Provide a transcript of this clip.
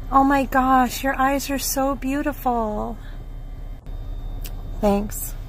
Oh my gosh, your eyes are so beautiful. Thanks.